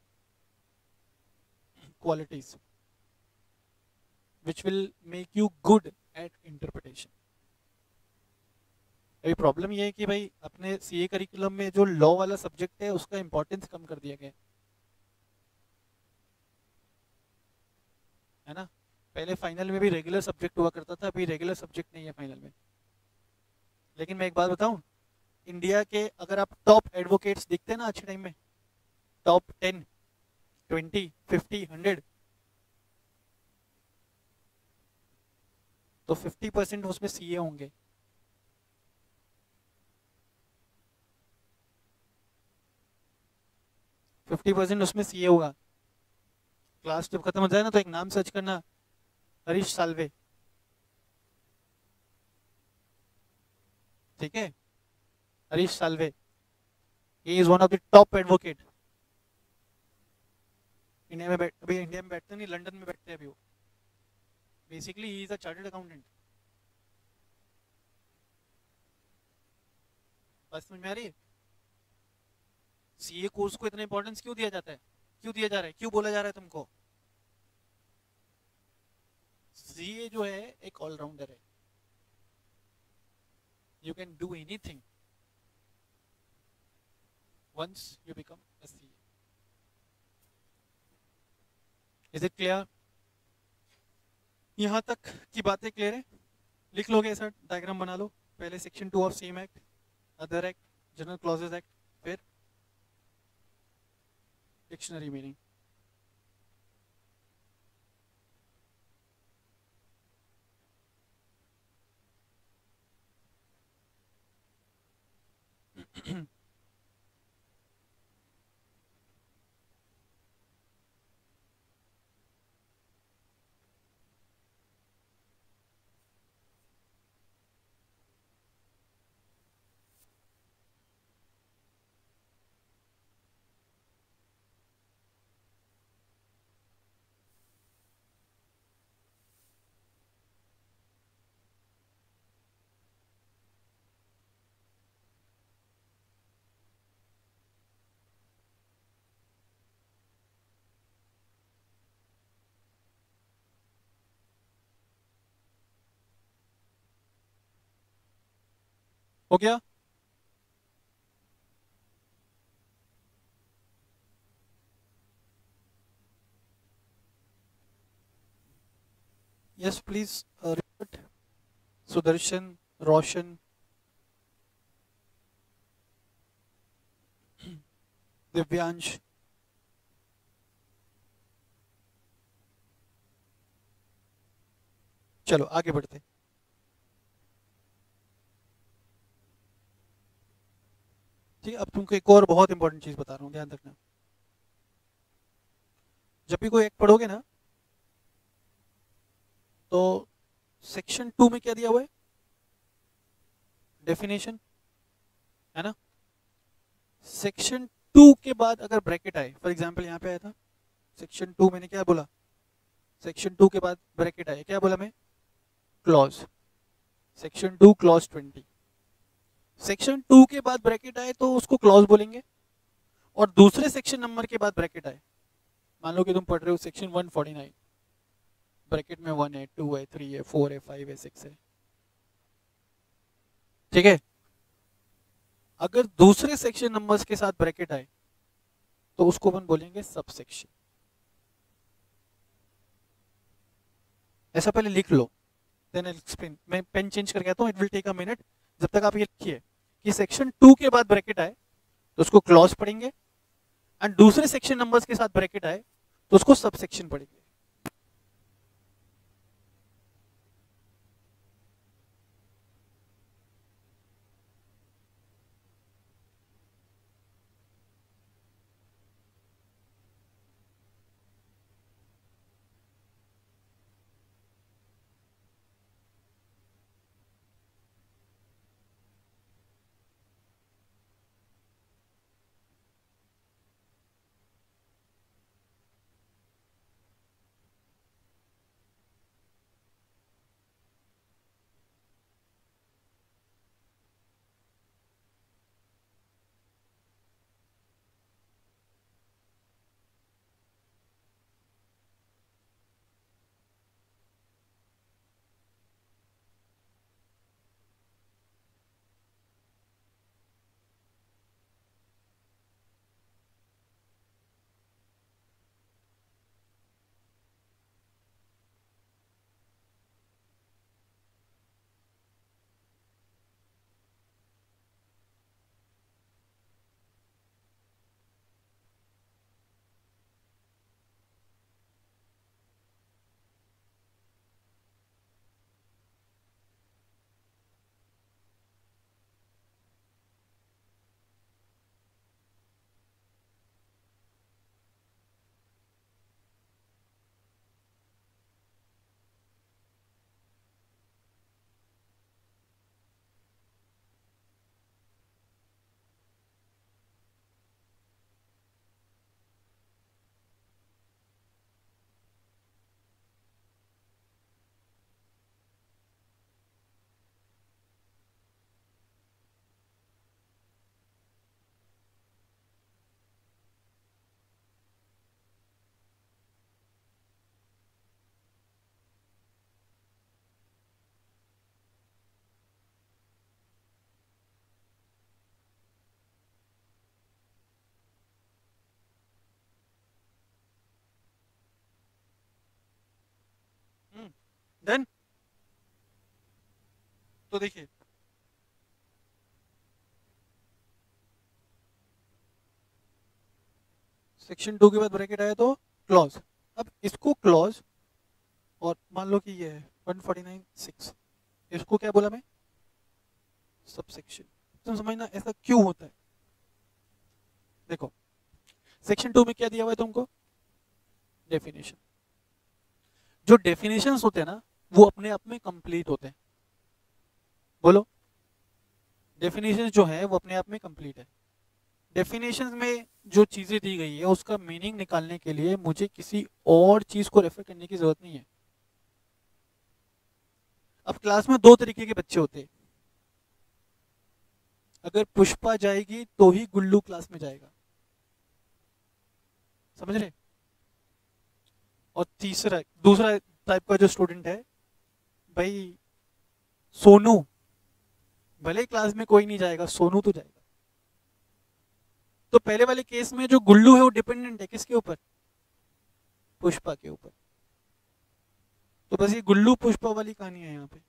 qualities which will make you good at interpretation. अभी problem ये है कि भाई अपने सीए करिकुलम में जो लॉ वाला सब्जेक्ट है उसका इंपॉर्टेंस कम कर दिया गया है ना. पहले फाइनल में भी रेगुलर सब्जेक्ट हुआ करता था, अभी रेगुलर सब्जेक्ट नहीं है फाइनल में. लेकिन मैं एक बात बताऊं, इंडिया के अगर आप टॉप एडवोकेट्स देखते हैं ना अच्छे टाइम में, top ten, twenty, fifty, hundred, तो फिफ्टी परसेंट उसमें सीए होंगे. फिफ्टी परसेंट उसमें सीए होगा. क्लास जब खत्म हो जाए ना तो एक नाम सर्च करना, हरीश साल्वे, ठीक है, Harish Salve, he is one of the top advocate India में. बैठ अभी इंडिया में बैठते नहीं, लंदन में बैठते हैं अभी वो. Basically he is a chartered accountant. बस समझ में आ रही है. सीए कोर्स को इतना इंपॉर्टेंस क्यों दिया जाता है, क्यों दिया जा रहा है, क्यों बोला जा रहा है तुमको? सीए जो है एक ऑलराउंडर है. You can do anything once you become a C A. Is it clear? यहाँ तक की बातें क्लियर है? लिख लोगे ऐसा, डायग्राम बना लो. पहले section two of same act, other act, general clauses act, फिर डिक्शनरी मीनिंग. हो गया? Yes please repeat. Sudarshan, Roshan, Divyansh. चलो आगे बढ़ते. ठीक है, अब तुमको एक और बहुत इंपॉर्टेंट चीज बता रहा हूँ, ध्यान रखना. जब भी कोई एक पढ़ोगे ना तो सेक्शन टू में क्या दिया हुआ है, डेफिनेशन, है ना. सेक्शन टू के बाद अगर ब्रैकेट आए, फॉर एग्जांपल यहाँ पे आया था सेक्शन टू, मैंने क्या बोला, सेक्शन टू के बाद ब्रैकेट आए, क्या बोला मैं, clause. Section two clause twenty. Section two के बाद ब्रैकेट आए तो उसको क्लॉज बोलेंगे, और दूसरे सेक्शन नंबर के बाद ब्रैकेट आए, मान लो कि तुम पढ़ रहे हो section one forty nine, bracket में वन है, टू है, थ्री है, फोर है, फाइव है, सिक्स है, ठीक है. अगर दूसरे सेक्शन नंबर्स के साथ ब्रैकेट आए तो उसको अपन बोलेंगे सब सेक्शन. ऐसा पहले लिख लो, देन आई एक्सप्लेन. मैं पेन चेंज करके आता हूँ, it will take a minute. जब तक आप ये लिखिए कि सेक्शन टू के बाद ब्रैकेट आए तो उसको क्लॉज पढ़ेंगे, एंड दूसरे सेक्शन नंबर्स के साथ ब्रैकेट आए तो उसको सब सेक्शन पढ़ेंगे. डन। तो देखिए सेक्शन टू के बाद ब्रैकेट आया तो क्लॉज। अब इसको क्लॉज और मान लो कि ये है वन फोर्टी नाइन सिक्स, इसको क्या बोला मैं, सबसेक्शन। तुम समझना ऐसा क्यों होता है। देखो सेक्शन टू में क्या दिया हुआ है तुमको, डेफिनेशन। जो डेफिनेशंस होते हैं ना वो अपने आप में कंप्लीट होते हैं। बोलो, डेफिनेशंस जो है वो अपने आप में कंप्लीट है। डेफिनेशंस में जो चीजें दी गई है उसका मीनिंग निकालने के लिए मुझे किसी और चीज को रेफर करने की जरूरत नहीं है। अब क्लास में दो तरीके के बच्चे होते हैं, अगर पुष्पा जाएगी तो ही गुल्लू क्लास में जाएगा, समझ रहे। और तीसरा दूसरा टाइप का जो स्टूडेंट है, भाई सोनू, भले क्लास में कोई नहीं जाएगा सोनू तो जाएगा। तो पहले वाले केस में जो गुल्लू है वो डिपेंडेंट है किसके ऊपर, पुष्पा के ऊपर। तो बस ये गुल्लू पुष्पा वाली कहानी है यहाँ पे।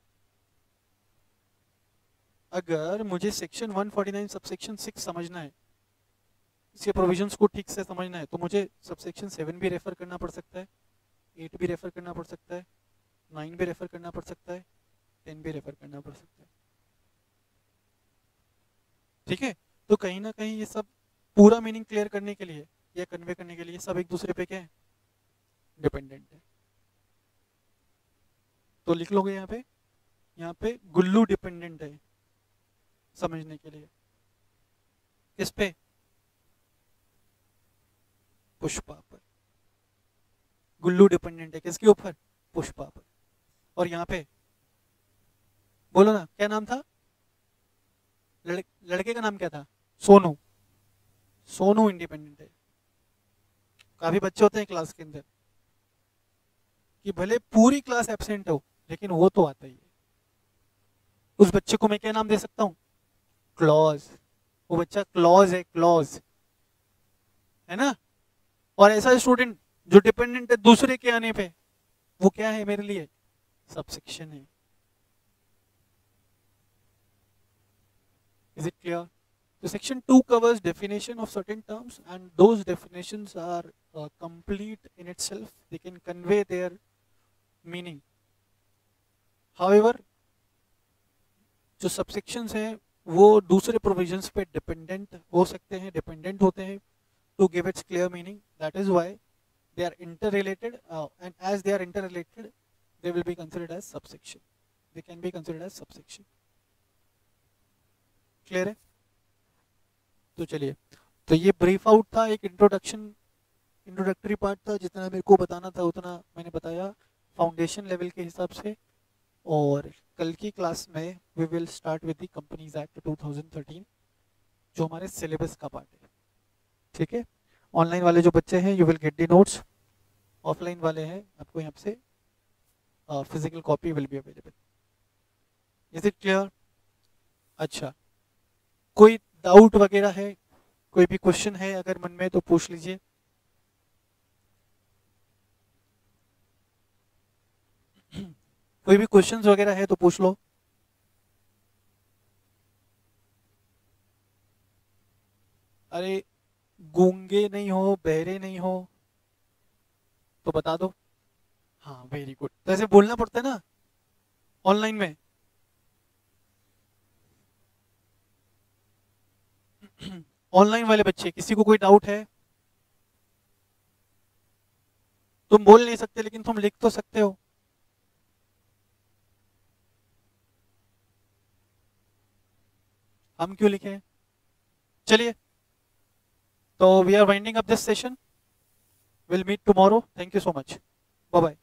अगर मुझे section one forty nine subsection six समझना है, इसके प्रोविजंस को ठीक से समझना है, तो मुझे सबसेक्शन सेवन भी रेफर करना पड़ सकता है, एट भी रेफर करना पड़ सकता है, नाइन भी रेफर करना पड़ सकता है, टेन भी रेफर करना पड़ सकता है। ठीक है, तो कहीं ना कहीं ये सब पूरा मीनिंग क्लियर करने के लिए या कन्वे करने के लिए सब एक दूसरे पे क्या है, डिपेंडेंट है। तो लिख लोगे यहाँ पे, यहाँ पे गुल्लू डिपेंडेंट है समझने के लिए, किस पे, पुष्पा पर। गुल्लू डिपेंडेंट है किसके ऊपर, पुष्पा पर। और यहाँ पे बोलो ना क्या नाम था, लड़, लड़के का नाम क्या था, सोनू। सोनू इंडिपेंडेंट है। काफी बच्चे होते हैं क्लास के अंदर कि भले पूरी क्लास एब्सेंट हो लेकिन वो तो आता ही है। उस बच्चे को मैं क्या नाम दे सकता हूँ, क्लॉज। वो बच्चा क्लॉज है, क्लॉज है ना। और ऐसा स्टूडेंट जो डिपेंडेंट है दूसरे के आने पे, वो क्या है मेरे लिए, सबसेक्शन है। Is it clear. So section two covers definition of certain terms and those definitions are uh, complete in itself. They can convey their meaning. However, जो subsections हैं वो दूसरे provisions पे dependent हो सकते हैं, dependent होते हैं to give its clear meaning. That is why they are interrelated uh, and as they are interrelated, they will be considered as subsection. They can be considered as subsection. Clear है? तो चलिए, तो ये brief out था, एक introduction, introductory part था। जितना मेरे को बताना था उतना मैंने बताया फाउंडेशन लेवल के हिसाब से। और कल की क्लास में we will start with the companies act two thousand thirteen जो हमारे सिलेबस का पार्ट है। ठीक है, ऑनलाइन वाले जो बच्चे हैं you will get the notes, offline वाले हैं आपको यहाँ से physical copy will be available. Is it clear. अच्छा, कोई डाउट वगैरह है, कोई भी क्वेश्चन है अगर मन में तो पूछ लीजिए। कोई भी क्वेश्चंस वगैरह है तो पूछ लो। अरे गूंगे नहीं हो, बहरे नहीं हो तो बता दो। हाँ वेरी गुड। तो ऐसे बोलना पड़ता है ना ऑनलाइन में। ऑनलाइन वाले बच्चे किसी को कोई डाउट है, तुम बोल नहीं सकते लेकिन तुम लिख तो सकते हो। हम क्यों लिखें। चलिए, तो we are winding up this session, will meet tomorrow. Thank you so much, bye bye.